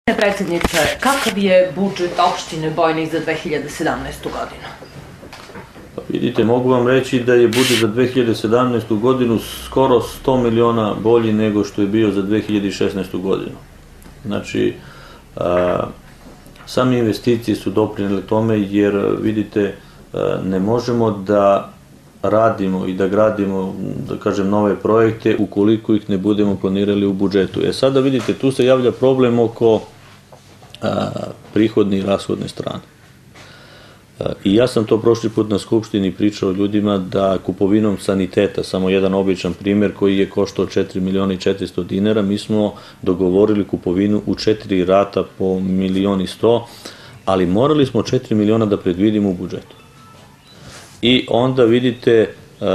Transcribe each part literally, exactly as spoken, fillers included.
Predsjedniče, kakav je budžet opštine Bojnik za dve hiljade sedamnaestu godinu? Vidite, mogu vam reći da je budžet za dve hiljade sedamnaestu godinu skoro sto miliona bolji nego što je bio za dve hiljade šesnaestu godinu. Znači, same investicije su doprinele tome jer, vidite, ne možemo da radimo i da gradimo, da kažem, nove projekte ukoliko ih ne budemo planirali u budžetu. E sada, vidite, tu se javlja problem oko prihodne i rashodne strane. I ja sam to prošli put na Skupštini pričao ljudima da kupovinom saniteta, samo jedan običan primjer koji je koštao četiri miliona i četiristo dinara, mi smo dogovorili kupovinu u četiri rata po milion i sto, ali morali smo četiri miliona da predvidimo u budžetu. I onda vidite,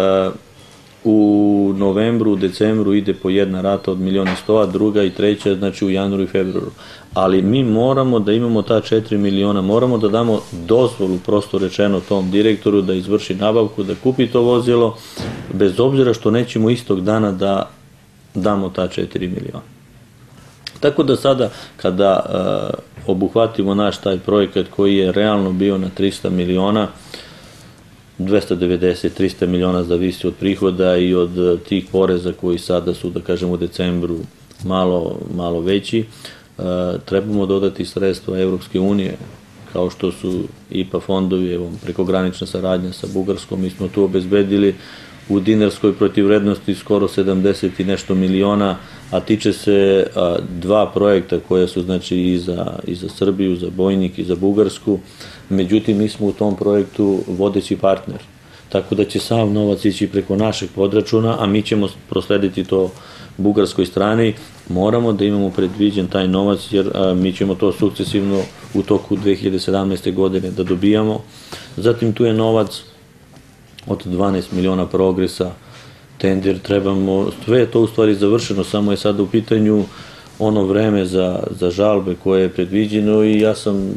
u novembru, u decembru ide po jedna rata od milion i sto, a druga i treća, znači u januaru i februaru. Ali mi moramo da imamo ta četiri miliona, moramo da damo dozvolu, prosto rečeno, tom direktoru da izvrši nabavku, da kupi to vozilo, bez obzira što nećemo istog dana da damo ta četiri miliona. Tako da sada, kada obuhvatimo naš taj projekat koji je realno bio na trista miliona, dvesta devedeset do trista miliona zavisi od prihoda i od tih poreza koji sada su, da kažem, u decembru malo, malo veći. Trebamo dodati sredstva Evropske unije, kao što su I P A fondovi, evo, prekogranična saradnja sa Bugarskom, mi smo tu obezbedili u dinarskoj protivvrednosti skoro sedamdeset i nešto miliona, a tiče se dva projekta koja su, znači, i za, i za Srbiju, za Bojnik i za Bugarsku. Međutim, mi smo u tom projektu vodeći partner, tako da će sav novac ići preko našeg podračuna, a mi ćemo proslediti to bugarskoj strani. Moramo da imamo predviđen taj novac, jer mi ćemo to sukcesivno u toku dve hiljade sedamnaeste godine da dobijamo. Zatim tu je novac od dvanaest miliona progresa, tender, trebamo, sve je to u stvari završeno, samo je sada u pitanju ono vreme za, za žalbe koje je predviđeno i ja sam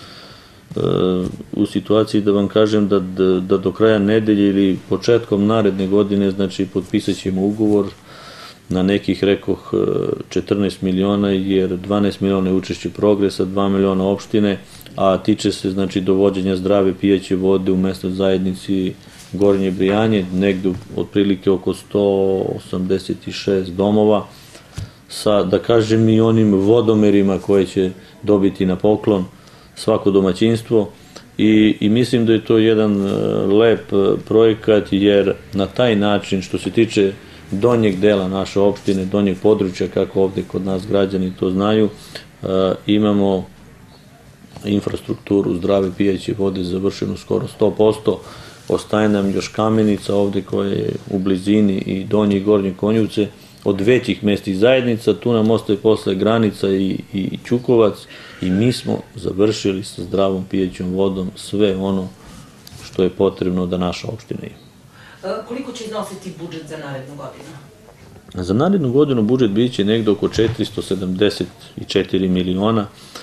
u situaciji da vam kažem da, da, da do kraja nedelje ili početkom naredne godine, znači, potpisat ćemo ugovor na nekih, rekoh, četrnaest miliona, jer dvanaest miliona je učešće progresa, dva miliona opštine, a tiče se, znači, dovođenja zdrave pijaće vode u mesnoj zajednici Gornje Brijanje, negde otprilike oko sto osamdeset šest domova, sa, da kažem, i onim vodomerima koje će dobiti na poklon svako domaćinstvo i, i mislim da je to jedan lep projekat, jer na taj način, što se tiče donjeg dela naše opštine, donjeg područja, kako ovde kod nas građani to znaju, imamo infrastrukturu zdrave pijaće vode završenu skoro sto posto, ostaje nam još Kamenica ovde koja je u blizini i Donje i Gornje Konjuvce, od većih mestnih zajednica, tu nam ostaje posle Granica i, i Ćukovac i mi smo završili sa zdravom pijaćom vodom sve ono što je potrebno da naša opština ima. Koliko će iznositi budžet za narednu godinu? Za narednu godinu budžet biće negde oko četiristo sedamdeset četiri miliona.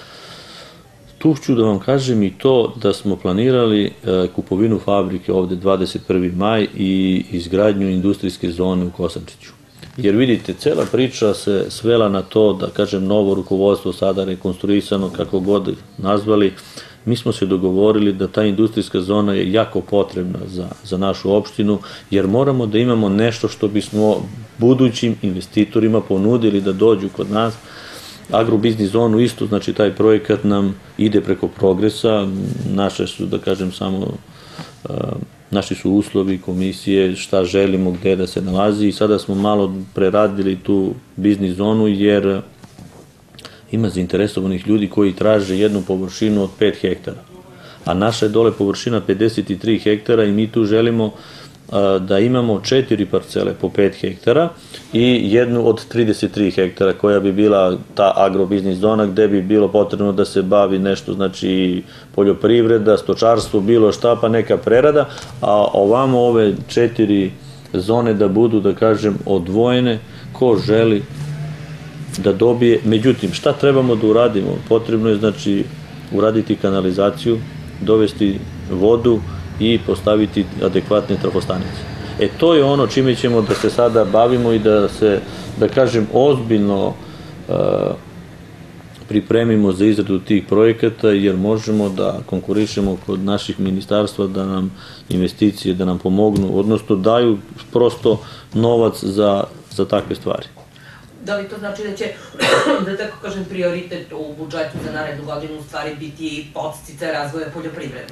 Tu ću da vam kažem i to da smo planirali kupovinu fabrike ovde dvadeset prvi maj i izgradnju industrijske zone u Kosančiću. Jer vidite, cela priča se svela na to, da kažem, novo rukovodstvo, sada rekonstruisano, kako god nazvali, mi smo se dogovorili da ta industrijska zona je jako potrebna za, za našu opštinu, jer moramo da imamo nešto što bismo budućim investitorima ponudili da dođu kod nas. Agrobiznis zonu isto, znači taj projekat nam ide preko progresa, naše su, da kažem, samo naši su uslovi, komisije, šta želimo, gde da se nalazi i sada smo malo preradili tu biznis zonu, jer ima zainteresovanih ljudi koji traže jednu površinu od pet hektara, a naša je dole površina pedeset tri hektara i mi tu želimo da imamo četiri parcele po pet hektara i jednu od trideset tri hektara koja bi bila ta agrobiznis zona, gde bi bilo potrebno da se bavi nešto, znači poljoprivreda, stočarstvo, bilo šta, pa neka prerada, a ovamo ove četiri zone da budu, da kažem, odvojene, ko želi da dobije. Međutim, šta trebamo da uradimo? Potrebno je, znači, uraditi kanalizaciju, dovesti vodu i postaviti adekvatne trafostanice. E, to je ono čime ćemo da se sada bavimo i da se, da kažem, ozbiljno pripremimo za izradu tih projekata, jer možemo da konkurišemo kod naših ministarstva da nam investicije, da nam pomognu, odnosno daju prosto novac za, za takve stvari. Da li to znači da će, da tako kažem, prioritet u budžetu za narednu godinu u stvari biti podsticaj razvoja poljoprivrede?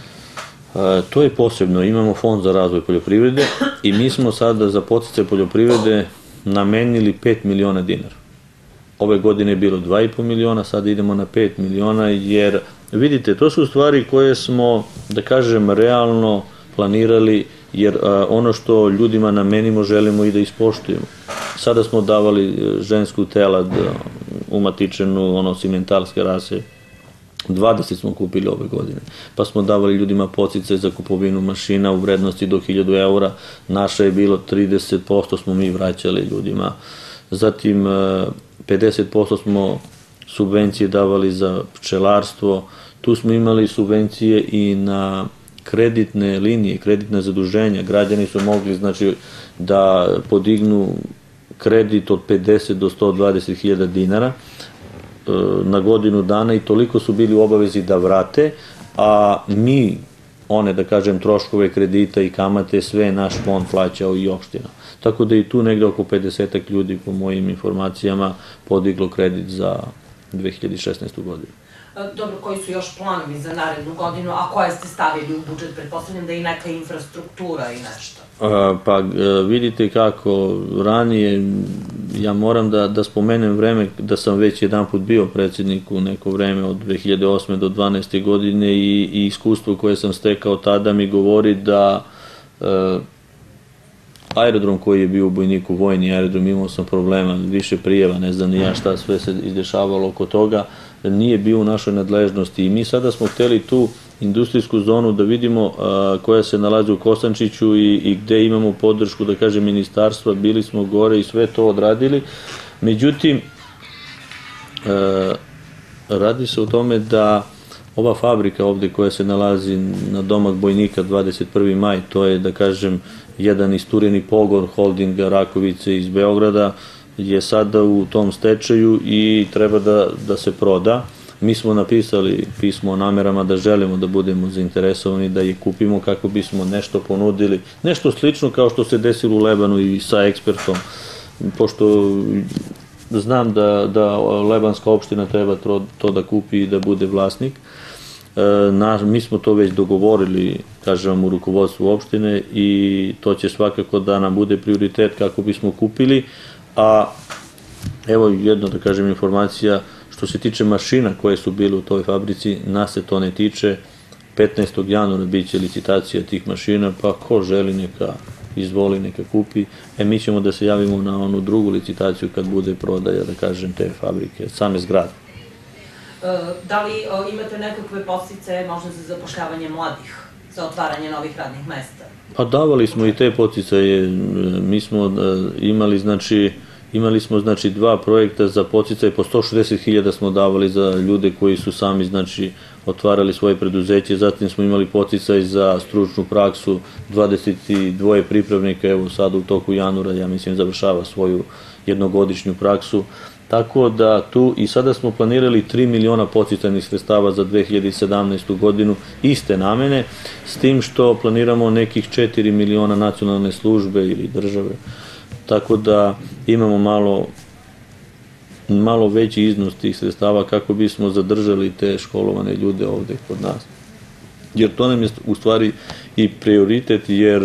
E, to je posebno. Imamo fond za razvoj poljoprivrede i mi smo sada za podsticaj poljoprivrede namenili pet miliona dinara. Ove godine je bilo dva i po miliona, sada idemo na pet miliona, jer vidite, to su stvari koje smo, da kažem, realno planirali, jer a, ono što ljudima namenimo želimo i da ispoštujemo. Sada smo davali žensku telad umatičenu, ono, simentalske rase, dvadeset smo kupili ove godine, pa smo davali ljudima podsticaj za kupovinu mašina u vrednosti do hiljadu eura, naša je bilo trideset posto smo mi vraćali ljudima, zatim pedeset posto smo subvencije davali za pčelarstvo, tu smo imali subvencije i na kreditne linije, kreditne zaduženja, građani su mogli, znači, da podignu kredit od pedeset do sto dvadeset hiljada dinara na godinu dana i toliko su bili u obavezi da vrate, a mi one, da kažem, troškove kredita i kamate, sve naš fond plaćao i opština. Tako da i tu negde oko pedesetak ljudi, po mojim informacijama, podiglo kredit za dve hiljade šesnaestu godinu. Dobro, koji su još planovi za narednu godinu, a koje ste stavili u budžet? Pretpostavljam da je i neka infrastruktura i nešto. Pa vidite kako, ranije, ja moram da, da spomenem vreme da sam već jedan put bio predsjednik u neko vreme od dve hiljade osme do dvanaeste godine i, i iskustvo koje sam stekao tada mi govori da e, aerodrom koji je bio u Bojniku, vojni aerodrom, imao sam problema, više prijeva, ne znam ni ja šta sve se izdešavalo oko toga, nije bio u našoj nadležnosti i mi sada smo hteli tu industrijsku zonu da vidimo a, koja se nalazi u Kosančiću i, i gde imamo podršku, da kažem, ministarstva, bili smo gore i sve to odradili. Međutim, a, radi se o tome da ova fabrika ovde koja se nalazi na domak Bojnika dvadeset prvi maj, to je, da kažem, jedan istureni pogon holdinga Rakovice iz Beograda, je sada u tom stečaju i treba da, da se proda. Mi smo napisali pismo o namerama da želimo da budemo zainteresovani da je kupimo kako bismo nešto ponudili, nešto slično kao što se desilo u Lebanu i sa Ekspertom, pošto znam da, da Lebanska opština treba to, to da kupi i da bude vlasnik. Na, mi smo to već dogovorili, kažem, u rukovodstvu opštine i to će svakako da nam bude prioritet kako bismo kupili. A evo jedno, da kažem, informacija, što se tiče mašina koje su bile u toj fabrici, nas se to ne tiče. petnaestog januara bit će licitacija tih mašina, pa ko želi neka izvoli, neka kupi. E, mi ćemo da se javimo na onu drugu licitaciju kad bude prodaja, da kažem, te fabrike, same zgrade. Da li imate nekakve podsticaje možda za zapošljavanje mladih, za otvaranje novih radnih mesta? Pa davali smo i te podsticaje, mi smo imali, znači, imali smo, znači, dva projekta za podsticaje, po sto šezdeset hiljada smo davali za ljude koji su sami, znači, otvarali svoje preduzeće, zatim smo imali podsticaj za stručnu praksu, dvadeset dva pripravnika, evo sad u toku januara, ja mislim, završava svoju jednogodišnju praksu. Tako da tu i sada smo planirali tri miliona podsticajnih sredstava za dve hiljade sedamnaestu godinu, iste namene, s tim što planiramo nekih četiri miliona nacionalne službe ili države. Tako da imamo malo, malo veći iznos tih sredstava kako bismo zadržali te školovane ljude ovde kod nas. Jer to nam je u stvari i prioritet, jer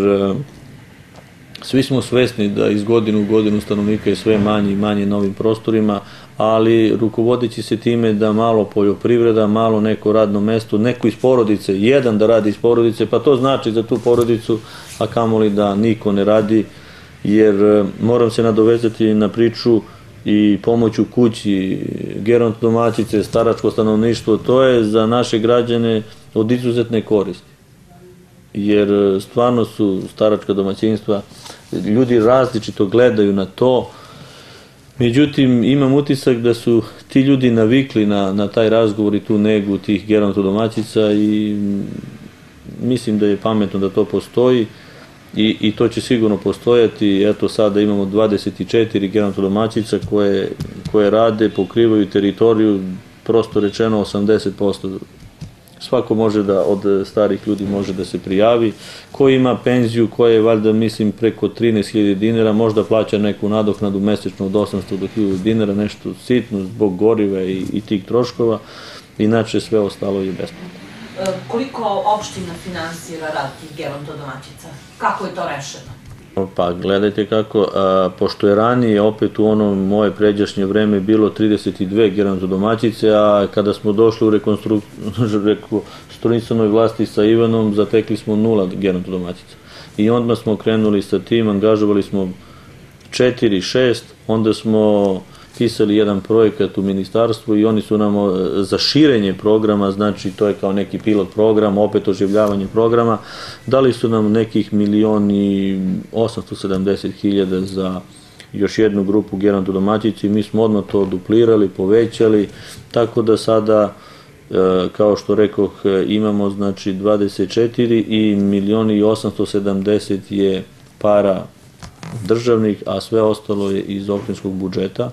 svi smo svesni da iz godine u godinu stanovnika je sve manje i manje na ovim prostorima, ali rukovodeći se time da malo poljoprivreda, malo neko radno mesto, neko iz porodice, jedan da radi iz porodice, pa to znači za tu porodicu, a kamoli da niko ne radi, jer moram se nadovezati na priču i pomoć u kući, geronto domaćice, staračko stanovništvo, to je za naše građane od izuzetne koristi. Jer stvarno su staračka domaćinstva, ljudi različito gledaju na to, međutim imam utisak da su ti ljudi navikli na, na taj razgovor i tu negu tih geronto domaćica i mislim da je pametno da to postoji. i, i to će sigurno postojati. Eto sada imamo dvadeset četiri gerontodomaćica koje, koje rade, pokrivaju teritoriju, prosto rečeno osamdeset posto. Svako može da, od starih ljudi može da se prijavi, ko ima penziju koja je valjda mislim preko trinaest hiljada dinara, možda plaća neku nadoknadu mesečno od osamsto do hiljadu dinara, nešto sitno zbog goriva i, i tih troškova, inače sve ostalo je besplatno. E, koliko opština finansira rad tih gerontodomaćica? Kako je to rešeno? Pa gledajte kako, a, pošto je ranije opet u ono moje pređašnje vreme bilo trideset dve gerontodomaćice, a kada smo došli u rekonstruisanoj vlasti sa Ivanom, zatekli smo nula gerontodomaćica. I onda smo krenuli sa tim, angažovali smo četiri, šest, onda smo pisali jedan projekat u ministarstvu i oni su nam za širenje programa, znači to je kao neki pilot program, opet oživljavanje programa, dali su nam nekih milion i osamsto sedamdeset hiljada za još jednu grupu gerontodomaćica i mi smo odmah to duplirali, povećali, tako da sada, kao što rekoh, imamo znači dvadeset četiri i milion i osamsto sedamdeset je para državnih, a sve ostalo je iz opštinskog budžeta.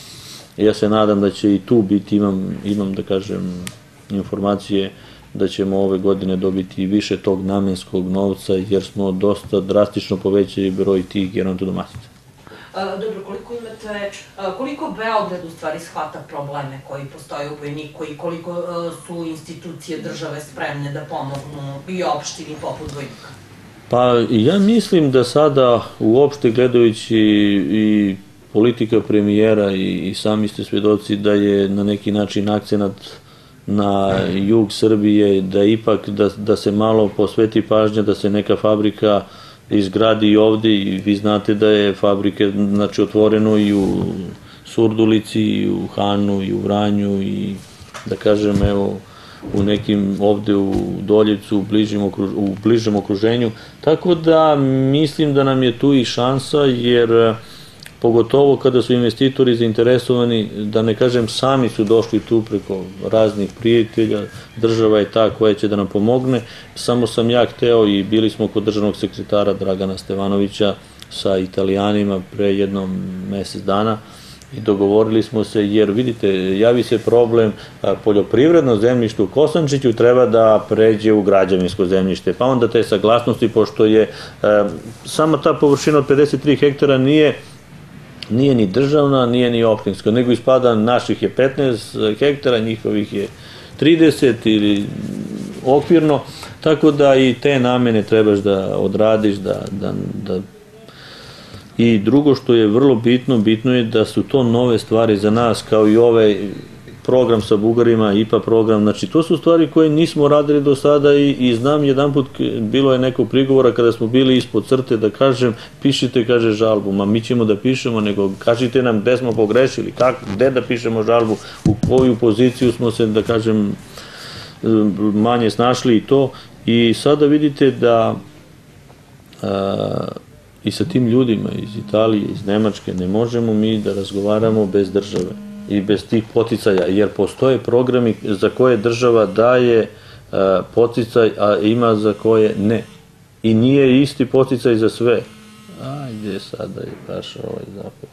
Ja se nadam da će i tu biti, imam, imam da kažem, informacije da ćemo ove godine dobiti više tog namenskog novca, jer smo dosta drastično povećali broj tih gerontodomaćica. Dobro, koliko imate, koliko Beograd u stvari shvata probleme koji postoje u Vojniku i koliko su institucije države spremne da pomognu i opštini poput Vojnika? Pa ja mislim da sada uopšte gledajući i politika premijera i, i sami ste svedoci da je na neki način akcenat na jug Srbije, da ipak da, da se malo posveti pažnja da se neka fabrika izgradi i ovde i vi znate da je fabrike znači, otvoreno i u Surdulici, i u Hanu, i u Vranju i da kažem evo u nekim ovde u Doljevcu, u bližem, okruž, u bližem okruženju. Tako da mislim da nam je tu i šansa jer pogotovo kada su investitori zainteresovani, da ne kažem sami su došli tu preko raznih prijatelja, država je ta koja će da nam pomogne, samo sam ja hteo i bili smo kod državnog sekretara Dragana Stevanovića sa Italijanima pre jednom mesec dana i dogovorili smo se jer vidite, javi se problem poljoprivredno zemljište u Kosančiću treba da pređe u građevinsko zemljište, pa onda te saglasnosti, pošto je sama ta površina od pedeset tri hektara nije nije ni državna, nije ni opštinska, nego ispada naših je petnaest hektara, njihovih je trideset ili okvirno, tako da i te namene trebaš da odradiš, da, da, da... I drugo što je vrlo bitno, bitno je da su to nove stvari za nas, kao i ovaj program sa Bugarima, I P A program, znači to su stvari koje nismo radili do sada i, i znam jedan put bilo je neko prigovora kada smo bili ispod crte da kažem, pišite, kaže žalbu, ma mi ćemo da pišemo, nego kažite nam gde smo pogrešili, kako, gde da pišemo žalbu, u koju poziciju smo se, da kažem, manje snašli i to i sada vidite da a, i sa tim ljudima iz Italije, iz Nemačke, ne možemo mi da razgovaramo bez države i bez tih poticaja, jer postoje programi za koje država daje poticaj, a ima za koje ne. I nije isti poticaj za sve. Ajde, sada je baš ovaj zapad.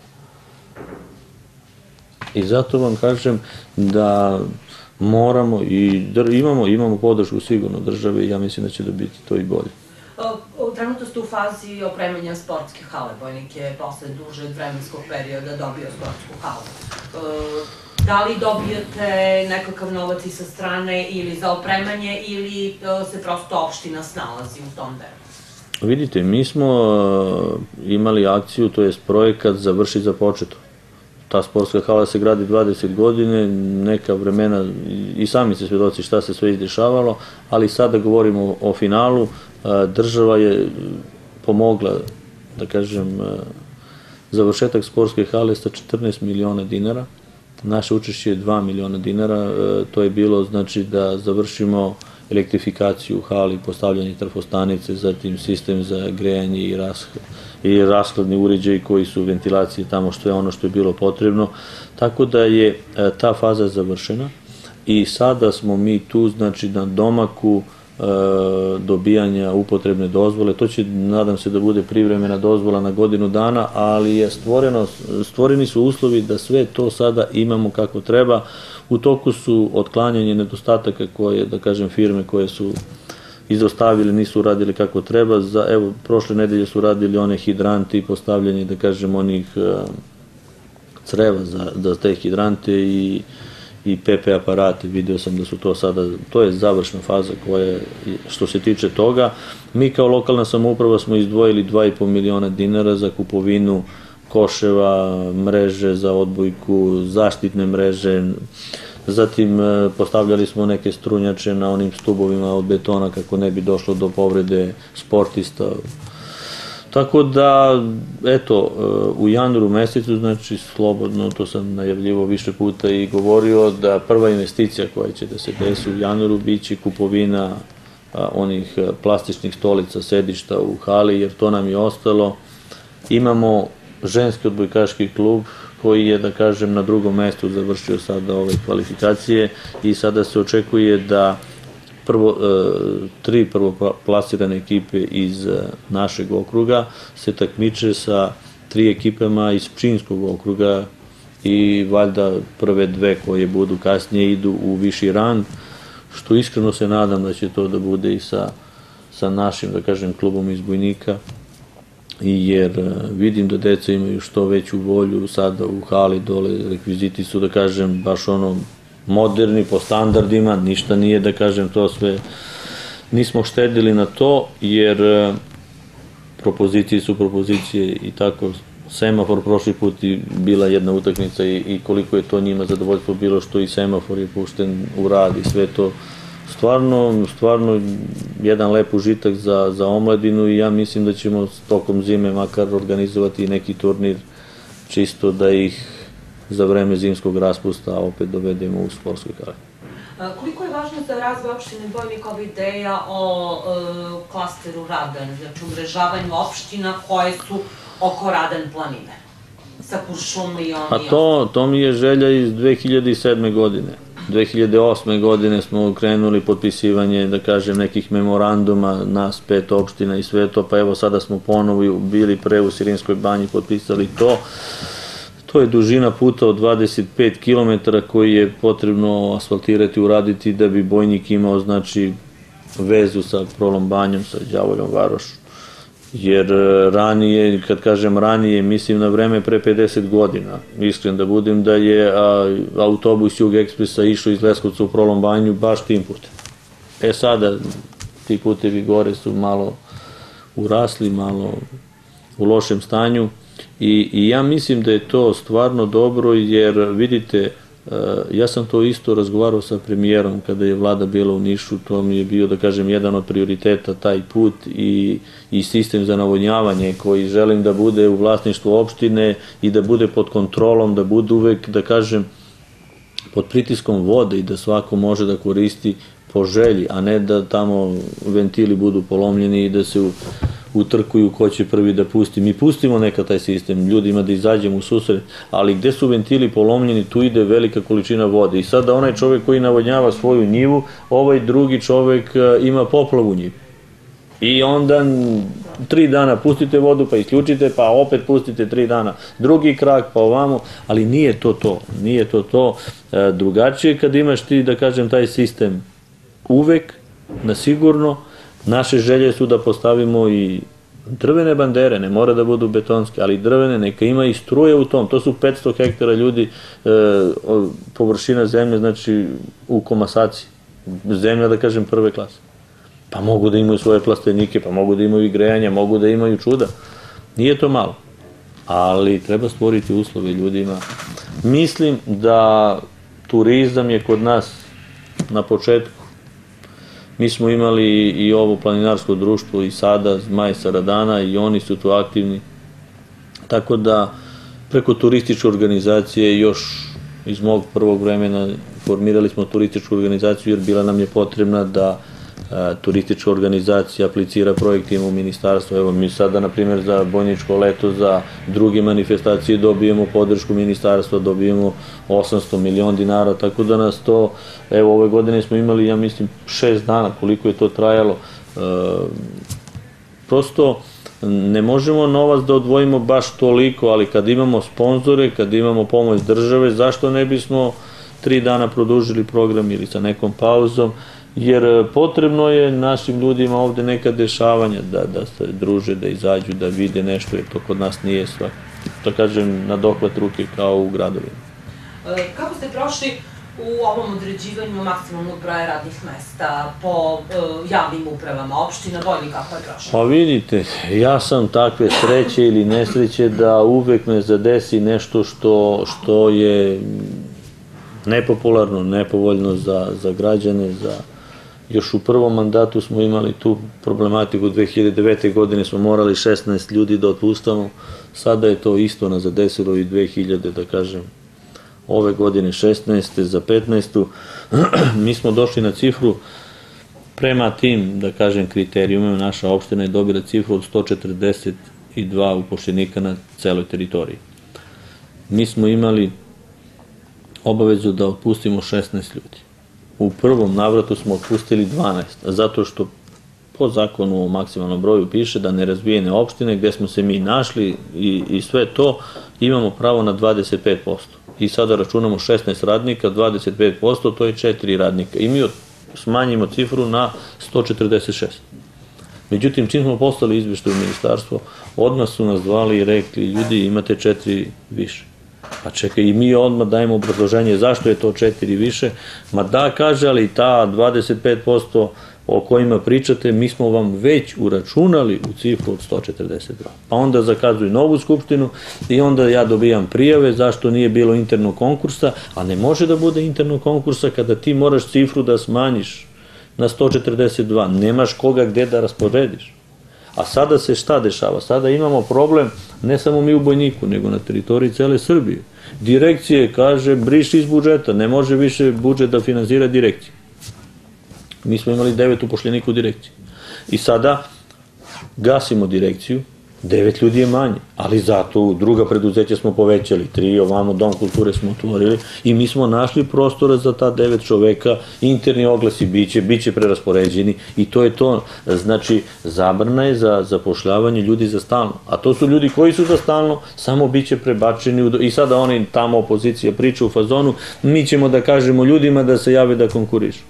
I zato vam kažem da moramo i imamo, imamo podršku sigurno države i ja mislim da će da biti to i bolje. Trenutno ste u fazi opremanja sportske hale. Vojnik je posle dužeg vremenskog perioda dobio sportsku halu. Da li dobijete nekakav novac i sa strane ili za opremanje ili se prosto opština snalazi u tom delu? Vidite, mi smo imali akciju, to je projekat Završi za početo. Ta sportska hala se gradi dvadeset godine, neka vremena, i sami se svedoci šta se sve izdešavalo, ali sada govorimo o finalu, država je pomogla, da kažem, završetak sportske hale sa četrnaest miliona dinara, naše učešće je dva miliona dinara, to je bilo znači da završimo elektrifikaciju u hali, postavljanje trafostanice, zatim sistem za grejanje i rashod. i rashladni uređaji koji su ventilacije tamo što je ono što je bilo potrebno. Tako da je ta faza završena i sada smo mi tu, znači na domaku dobijanja upotrebne dozvole. To će, nadam se, da bude privremena dozvola na godinu dana, ali je stvoreno, stvoreni su uslovi da sve to sada imamo kako treba. U toku su otklanjanje nedostataka koje, da kažem, firme koje su izostavili, nisu radili kako treba. Za, evo, prošle nedelje su radili one hidranti i postavljanje, da kažem, onih creva za, za te hidrante i i P P aparate. Video sam da su to sada, to je završna faza koja, što se tiče toga. Mi kao lokalna samouprava smo izdvojili dva i po miliona dinara za kupovinu koševa, mreže za odbojku, zaštitne mreže, zatim postavljali smo neke strunjače na onim stubovima od betona kako ne bi došlo do povrede sportista. Tako da, eto, u januaru mesecu, znači slobodno, to sam najavljivo više puta i govorio, da prva investicija koja će da se desi u januaru biće kupovina onih plastičnih stolica, sedišta u hali, jer to nam je ostalo. Imamo ženski odbojkaški klub koji je, da kažem, na drugom mestu završio sada ove kvalifikacije i sada se očekuje da Prvo, tri prvoplasirane ekipe iz našeg okruga se takmiče sa tri ekipama iz Pčinjskog okruga i valjda prve dve koje budu kasnije idu u viši rang, što iskreno se nadam da će to da bude i sa, sa našim, da kažem, klubom iz Bojnika, jer vidim da deca imaju što veću volju sada u hali dole, rekviziti su, da kažem, baš ono moderni, po standardima, ništa nije, da kažem, to sve, nismo štedili na to, jer propozicije su propozicije i tako. Semafor prošli put i bila jedna utakmica i koliko je to njima zadovoljstvo bilo što i semafor je pušten u rad i sve to. Stvarno, stvarno jedan lep užitak za, za omladinu i ja mislim da ćemo tokom zime makar organizovati neki turnir čisto da ih za vreme zimskog raspusta opet dovedemo u sportskoj hali. Koliko je važno za razvoj opštine Bojnik ova ideja o klasteru Radan, znači umrežavanju opština koje su oko Radan planine, sa Kuršumlijom i... Pa to, to mi je želja iz dve hiljade sedme. godine. dve hiljade osme. godine smo krenuli potpisivanje, da kažem, nekih memoranduma, nas pet opština i sve to, pa evo sada smo ponovo bili pre u Sirinskoj banji potpisali to. To je dužina puta od dvadeset pet kilometara koji je potrebno asfaltirati, uraditi da bi Bojnik imao, znači, vezu sa Prolom banjom, sa Đavoljom Varoš. Jer ranije, kad kažem ranije, mislim na vreme pre pedeset godina, iskren da budem, da je autobus Jug Ekspresa išao iz Leskovca u Prolom banju baš tim putem. E sada, ti putevi gore su malo urasli, malo u lošem stanju. I, I ja mislim da je to stvarno dobro, jer vidite, ja sam to isto razgovarao sa premijerom kada je vlada bila u Nišu, to mi je bio, da kažem, jedan od prioriteta taj put i, i sistem za navodnjavanje koji želim da bude u vlasništvu opštine i da bude pod kontrolom, da bude uvek, da kažem, pod pritiskom vode i da svako može da koristi po želji, a ne da tamo ventili budu polomljeni i da se u utrkuju ko će prvi da pusti. Mi pustimo neka taj sistem, ljudima da izađemo u susret, ali gde su ventili polomljeni, tu ide velika količina vode. I sada onaj čovek koji navodnjava svoju njivu, ovaj drugi čovek ima poplavu njivu. I onda tri dana pustite vodu, pa isključite, pa opet pustite tri dana drugi krak, pa ovamo, ali nije to to. Nije to to. Drugačije kad imaš ti, da kažem, taj sistem uvek, na sigurno. Naše želje su da postavimo i drvene bandere, ne mora da budu betonske, ali drvene, neka ima i struje u tom. To su petsto hektara ljudi, površina zemlje, znači u komasaciji. Zemlja, da kažem, prve klase. Pa mogu da imaju svoje plastenike, pa mogu da imaju i grejanja, mogu da imaju čuda. Nije to malo, ali treba stvoriti uslove ljudima. Mislim da turizam je kod nas na početku. Mi smo imali i ovo planinarsko društvo i sada, Zmaj sa Radana, i oni su tu aktivni. Tako da preko turističke organizacije još iz mog prvog vremena formirali smo turističku organizaciju jer bila nam je potrebna da turistička organizacija aplicira projektima u ministarstvo. Evo mi sada, na primjer, za Bojničko leto, za druge manifestacije dobijemo podršku ministarstva, dobijemo osamsto miliona dinara, tako da nas to, evo ove godine smo imali, ja mislim, šest dana koliko je to trajalo. Prosto ne možemo novac da odvojimo baš toliko, ali kad imamo sponzore, kad imamo pomoć države, zašto ne bismo tri dana produžili program ili sa nekom pauzom, jer potrebno je našim ljudima ovde neka dešavanja, da se druže, da izađu, da vide nešto, jer to kod nas nije svak, da kažem, na dohvat ruke kao u gradovima. Kako ste prošli u ovom određivanju maksimalnog broja radnih mesta po javnim upravama opština Bojnik, kako je prošlo? Pa vidite, ja sam takve sreće ili nesreće da uvek me zadesi nešto što je nepopularno, nepovoljno za građane. Još u prvom mandatu smo imali tu problematiku, dve hiljade devete. godine smo morali šesnaest ljudi da otpustamo, sada je to isto nas zadesilo i dve hiljade, da kažem, ove godine šesnaeste za petnaestu. Mi smo došli na cifru, prema tim, da kažem, kriterijumima, naša opština je dobila cifru od sto četrdeset dva upošljenika na celoj teritoriji. Mi smo imali obavezu da otpustimo šesnaest ljudi. U prvom navratu smo otpustili dvanaest, zato što po zakonu o maksimalnom broju piše da nerazvijene opštine gde smo se mi našli i sve to imamo pravo na dvadeset pet posto. I sada računamo šesnaest radnika, dvadeset pet posto, to je četiri radnika. I mi smanjimo cifru na sto četrdeset šest. Međutim, čim smo poslali izveštaj u ministarstvo, odmah su nas zvali i rekli, ljudi, imate četiri više. Pa čekaj, i mi odmah dajemo obrazloženje zašto je to četiri više. Ma da, kaže, ali ta dvadeset pet posto o kojima pričate, mi smo vam već uračunali u cifru od sto četrdeset dva. Pa onda zakazuju novu skupštinu i onda ja dobijam prijave zašto nije bilo internog konkursa, a ne može da bude internog konkursa kada ti moraš cifru da smanjiš na sto četrdeset dva. Nemaš koga gde da rasporediš. A sada se šta dešava? Sada imamo problem, ne samo mi u Bojniku, nego na teritoriji cele Srbije. Direkcije kaže, briši iz budžeta, ne može više budžet da finansira direkcije. Mi smo imali devet upošljenika u direkciji. I sada gasimo direkciju, devet ljudi je manje, ali zato druga preduzeća smo povećali, tri, ovamo Dom kulture smo otvorili i mi smo našli prostora za ta devet čoveka, interni oglasi biće, biće preraspoređeni i to je to. Znači, zabrana je za zapošljavanje ljudi za stalno, a to su ljudi koji su za stalno, samo biće prebačeni i sada oni tamo opozicija priča u fazonu, mi ćemo da kažemo ljudima da se jave da konkurišu.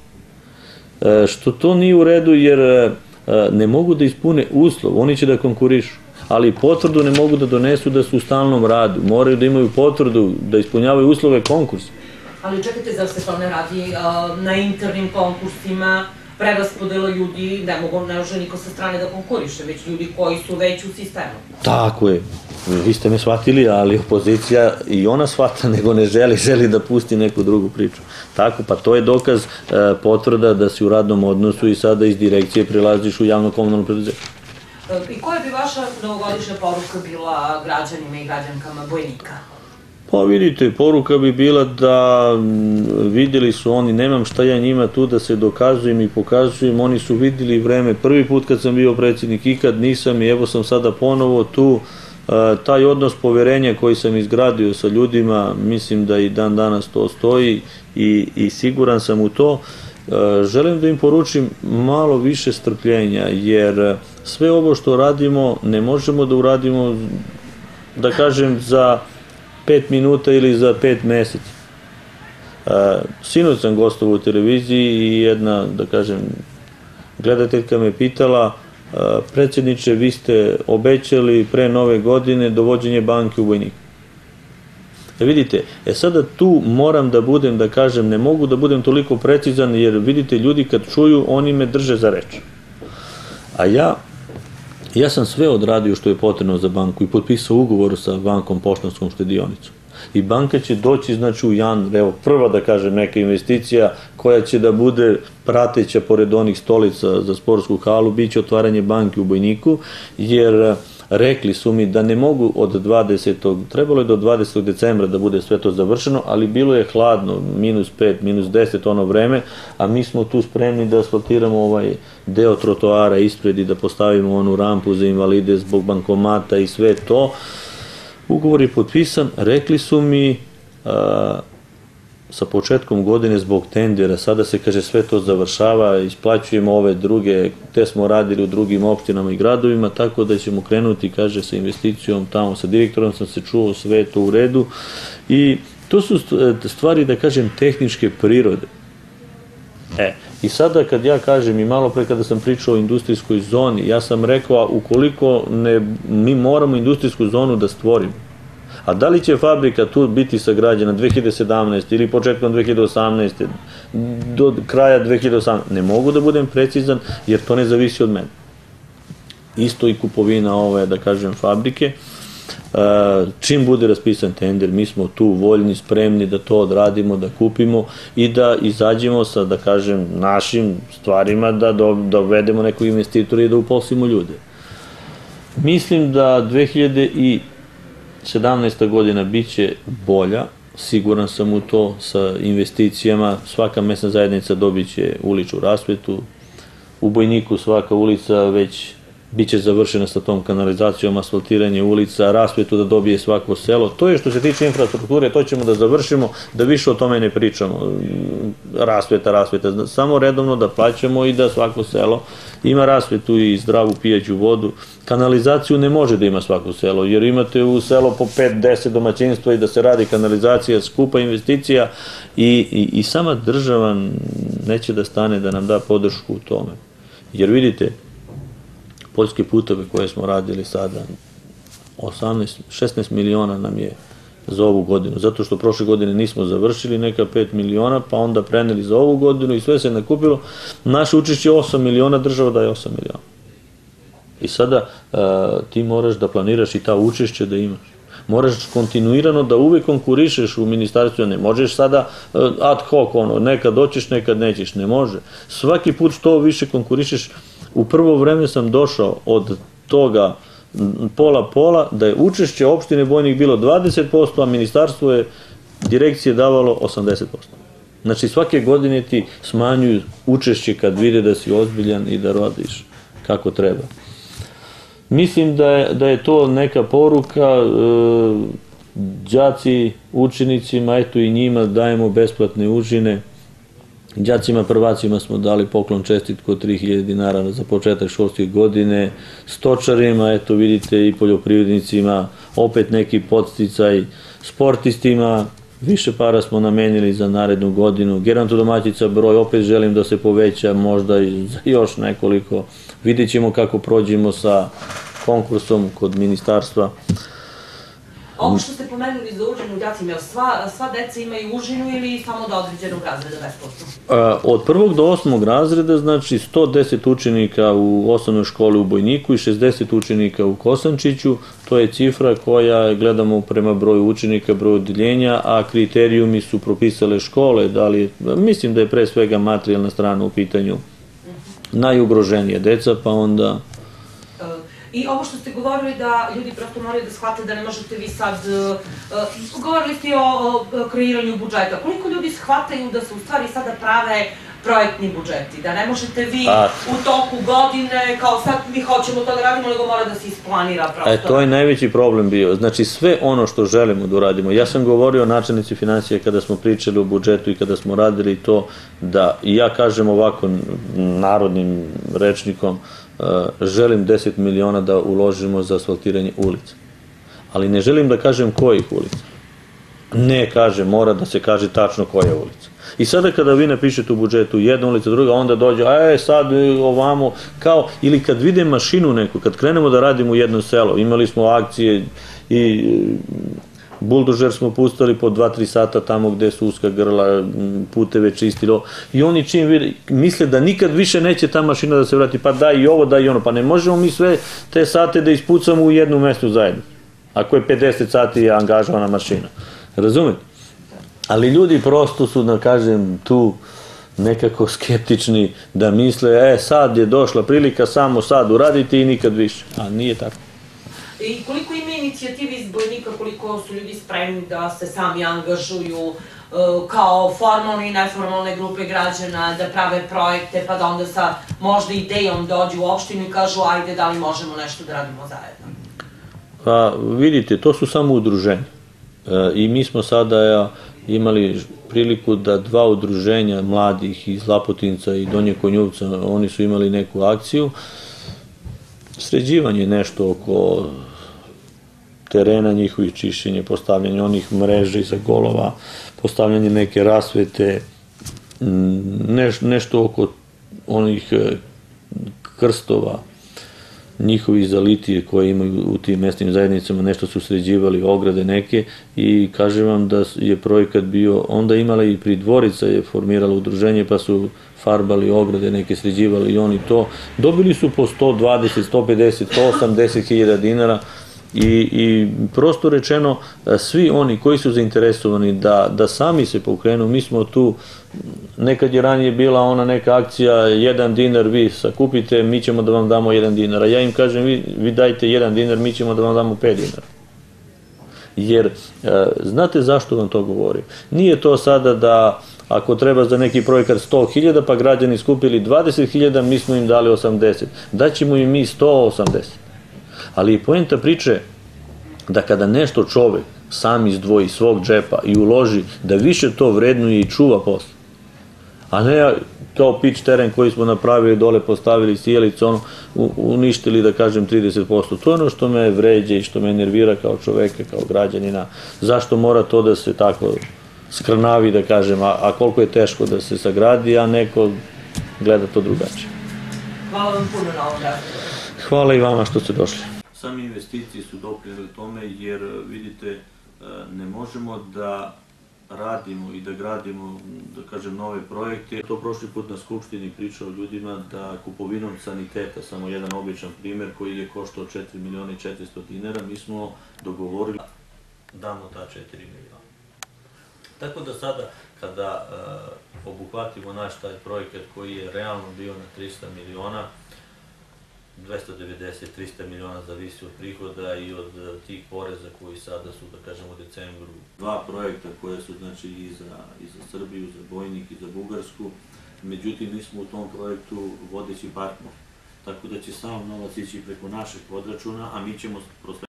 Što to nije u redu jer ne mogu da ispune uslov, oni će da konkurišu, ali potvrdu ne mogu da donesu da su u stalnom radu, moraju da imaju potvrdu da ispunjavaju uslove konkursa. Ali čekajte, zar se to ne radi na internim konkursima, preraspodela ljudi, ne mogu, ne može niko sa strane da konkuriše, već ljudi koji su već u sistemu. Tako je, vi ste me shvatili, ali opozicija i ona shvata, nego ne želi, želi da pusti neku drugu priču. Tako, pa to je dokaz potvrda da si u radnom odnosu i sada iz direkcije prilaziš u javno-komunalno preduzeće. I koja bi vaša novogodišnja poruka bila građanima i građankama Bojnika? Pa vidite, poruka bi bila da vidjeli su oni, nemam šta ja njima tu da se dokazujem i pokazujem, oni su vidjeli vreme, prvi put kad sam bio predsjednik, ikad nisam i evo sam sada ponovo tu, taj odnos poverenja koji sam izgradio sa ljudima, mislim da i dan danas to stoji i siguran sam u to. Želim da im poručim malo više strpljenja, jer sve ovo što radimo ne možemo da uradimo, da kažem, za pet minuta ili za pet meseca. Sinoć sam gostovao u televiziji i jedna, da kažem, gledateljka me pitala, predsjedniče, vi ste obećali pre nove godine dovođenje banke u Bojnik. E vidite, e sada tu moram da budem, da kažem, ne mogu da budem toliko precizan, jer vidite, ljudi kad čuju, oni me drže za reč. A ja, ja sam sve odradio što je potrebno za banku i potpisao ugovor sa bankom Poštanskom štedionicom. I banka će doći, znači, u januar, evo, prva, da kažem, neka investicija koja će da bude prateća pored onih stolica za sportsku halu, bit će otvaranje banke u Bojniku, jer rekli su mi da ne mogu od dvadesetog trebalo je do dvadesetog decembra da bude sve to završeno, ali bilo je hladno, minus pet, minus deset ono vreme, a mi smo tu spremni da asfaltiramo ovaj deo trotoara ispred i da postavimo onu rampu za invalide zbog bankomata i sve to. Ugovor je potpisan, rekli su mi a, sa početkom godine zbog tendera, sada se kaže sve to završava, isplaćujemo ove druge, te smo radili u drugim opštinama i gradovima, tako da ćemo krenuti, kaže, sa investicijom tamo, sa direktorom sam se čuo, sve to u redu i to su stvari, da kažem, tehničke prirode. E, i sada kad ja kažem i malo pre kada sam pričao o industrijskoj zoni, ja sam rekao, ukoliko ne, mi moramo industrijsku zonu da stvorimo. A da li će fabrika tu biti sagrađena dve hiljade sedamnaeste. ili početkom dve hiljade osamnaeste. do kraja dve hiljade osamnaeste. Ne mogu da budem precizan jer to ne zavisi od mene. Isto i kupovina ove, da kažem, fabrike. Čim bude raspisan tender, mi smo tu voljni, spremni da to odradimo, da kupimo i da izađemo sa, da kažem, našim stvarima, da dovedemo nekog investitora i da uposlimo ljude. Mislim da dve hiljade sedamnaesta. godina biće bolja, siguran sam u to, sa investicijama, svaka mesna zajednica dobit će uličnu rasvetu, u Bojniku svaka ulica već biće završena sa tom kanalizacijom, asfaltiranje ulica, rasvetu da dobije svako selo. To je što se tiče infrastrukture, to ćemo da završimo, da više o tome ne pričamo. Rasveta, rasveta, samo redovno da plaćamo i da svako selo ima rasvetu i zdravu pijaću vodu. Kanalizaciju ne može da ima svako selo, jer imate u selo po pet do deset domaćinstva i da se radi kanalizacija, skupa investicija i, i, i sama država neće da stane da nam da podršku u tome. Jer vidite, poljske puteve koje smo radili sada, osamnaest, šesnaest miliona nam je za ovu godinu, zato što prošle godine nismo završili neka pet miliona, pa onda preneli za ovu godinu i sve se nakupilo. Naše učešće je osam miliona, država daje osam miliona. I sada ti moraš da planiraš i ta učešće da imaš. Moraš kontinuirano da uvek konkurišeš u ministarstvu, ne možeš sada ad hoc, ono, nekad doćeš, nekad nećeš, ne može. Svaki put što više konkurišeš. U prvo vreme sam došao od toga pola-pola, da je učešće opštine Bojnik bilo dvadeset posto, a ministarstvo je direkcije davalo osamdeset posto. Znači svake godine ti smanjuju učešće kad vide da si ozbiljan i da radiš kako treba. Mislim da je, da je to neka poruka, e, đaci, učenicima, eto i njima dajemo besplatne užine. Đacima prvacima smo dali poklon čestitku od tri hiljade dinara za početak školske godine, stočarima, eto vidite, i poljoprivrednicima, opet neki podsticaj, sportistima, više para smo namenili za narednu godinu, gerontodomaćica broj, opet želim da se poveća, možda i za još nekoliko, vidjet ćemo kako prođemo sa konkursom kod ministarstva. Ovo što ste pomenuli za užinu đacima, sva, sva deca imaju užinu ili samo do određenog razreda besplatno? Od prvog do osmog razreda, znači sto deset učenika u osnovnoj školi u Bojniku i šezdeset učenika u Kosančiću, to je cifra koja gledamo prema broju učenika, broju odeljenja, a kriterijumi su propisale škole, da li, mislim da je pre svega materijalna strana u pitanju najugroženije deca, pa onda... I ovo što ste govorili da ljudi prosto moraju da shvate da ne možete vi sad, uh, govorili ste o, o kreiranju budžeta, koliko ljudi shvataju da se u stvari sada prave projektni budžeti, da ne možete vi A, u toku godine, kao sad mi hoćemo to da radimo, nego mora da se isplanira prosto. E, to je najveći problem bio, znači sve ono što želimo da uradimo, ja sam govorio o načelnici financije kada smo pričali o budžetu i kada smo radili to, da i ja kažem ovako narodnim rečnikom, želim deset miliona da uložimo za asfaltiranje ulica. Ali ne želim da kažem kojih ulica. Ne kažem, mora da se kaže tačno koja ulica. I sada kada vi napišete u budžetu jedna ulica, druga, onda dođe, e sad ovamo, kao, ili kad vide mašinu neku, kad krenemo da radimo u jedno selo, imali smo akcije i buldožer smo pustali po dva tri sata tamo gde su uska grla, puteve čistilo, i oni čim vide, misle da nikad više neće ta mašina da se vrati, pa daj i ovo, daj i ono, pa ne možemo mi sve te sate da ispucamo u jednu mesnu zajednicu, ako je pedeset sati je angažovana mašina, razumete? Ali ljudi prosto su, da kažem, tu nekako skeptični, da misle, e sad je došla prilika, samo sad uraditi i nikad više, a nije tako. I koliko ima inicijative iz Bojnika, koliko su ljudi spremni da se sami angažuju kao formalne i neformalne grupe građana, da prave projekte, pa da onda sa možda idejom dođu u opštinu i kažu ajde, da li možemo nešto da radimo zajedno? Pa vidite, to su samo udruženja. I mi smo sada imali priliku da dva udruženja mladih iz Lapotinca i Donje Konjuvca, oni su imali neku akciju, sređivanje nešto oko terena njihovih, čišćenje, postavljanje onih mreža iza golova, postavljanje neke rasvete, nešto oko onih krstova, njihovi za litije koje imaju u tim mesnim zajednicama, nešto su sređivali, ograde neke, i kažem vam da je projekat bio, onda imala i Pridvorica je formirala udruženje, pa su farbali ograde, neke sređivali i oni to. Dobili su po sto dvadeset, sto pedeset, sto osamdeset hiljada dinara i prosto rečeno, svi oni koji su zainteresovani da sami se pokrenu, mi smo tu, nekad je ranije bila ona neka akcija, jedan dinar vi sakupite, mi ćemo da vam damo jedan dinar, a ja im kažem, vi dajte jedan dinar, mi ćemo da vam damo pet dinara. Jer, znate zašto vam to govorim? Nije to sada da, ako treba za neki projekat sto hiljada, pa građani skupili dvadeset hiljada, mi smo im dali osamdeset. Daćemo im mi sto osamdeset. Ali je poenta priče da kada nešto čovek sam izdvoji iz svog džepa i uloži, da više to vrednuje i čuva posle. A ne kao pič teren koji smo napravili, dole postavili sjelicu, uništili, da kažem, trideset posto. To je ono što me vređa i što me nervira kao čoveka, kao građanina. Zašto mora to da se tako skrnavi, da kažem, a koliko je teško da se sagradi, a neko gleda to drugačije. Hvala vam puno na ovom razgovoru. Hvala i vama što ste došli. Sami investicije su doprineli tome, jer vidite, ne možemo da radimo i da gradimo, da kažem, nove projekte. To prošli put na Skupštini pričao ljudima da kupovinom saniteta, samo jedan običan primer koji je koštao četiri miliona i četiristo dinara, mi smo dogovorili da damo ta četiri miliona. Tako da sada, kada obuhvatimo naš taj projekat koji je realno bio na trista miliona, dvesta devedeset do trista miliona zavisi od prihoda i od tih poreza koji sada su, da kažem, u decembru. Dva projekta koje su, znači, i za Srbiju, za Bojnik i za Bugarsku, međutim, mi smo u tom projektu vodeći partner. Tako da će sam novac ići preko našeg podračuna, a mi ćemo